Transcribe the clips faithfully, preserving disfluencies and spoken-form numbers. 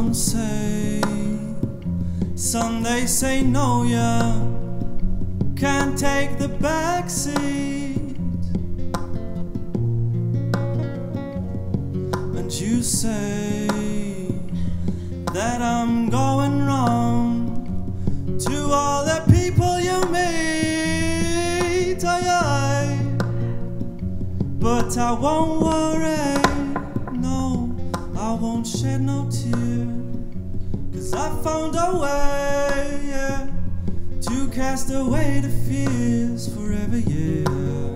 Some say, some they say no, yeah, can't take the backseat. And you say that I'm going wrong to all the people you meet, aye, aye. But I won't worry, no, I won't shed no tear, 'cause I found a way, yeah, to cast away the fears forever, yeah.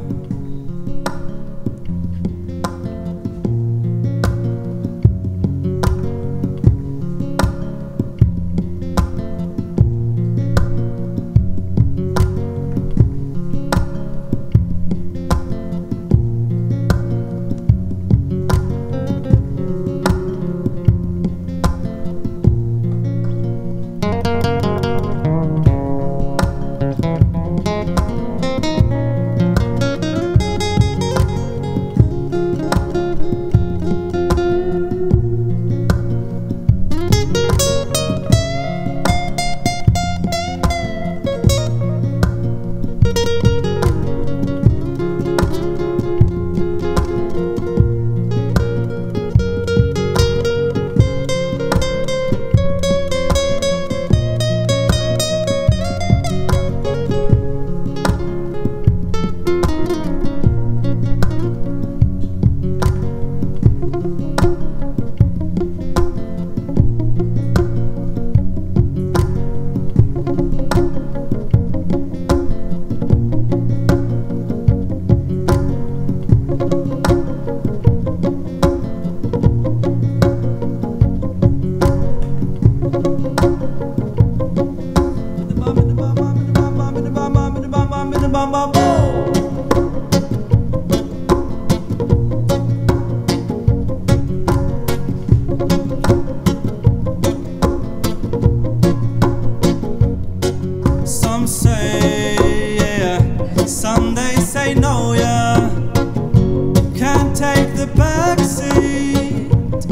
Some say, yeah, some they say no, yeah, can't take the backseat.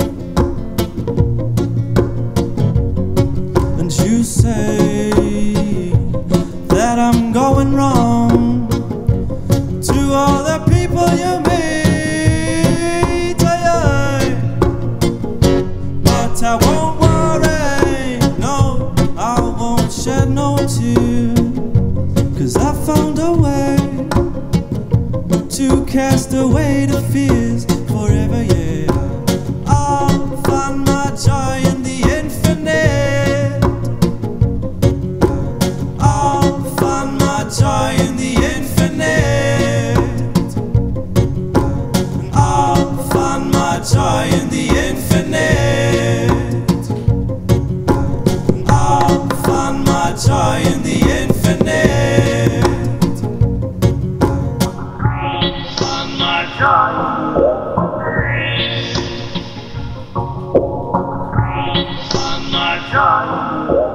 And you say that I'm going wrong to all the people you meet, aye, aye. But I won't worry, no, I won't shed no tear, 'cause I found a way to cast away the fears forever, yeah. I'll find my joy in the infinite. I'll find my joy in the infinite. And I'll find my joy in the infinite. And I'll find my joy in the infinite. Find my joy. Find my joy.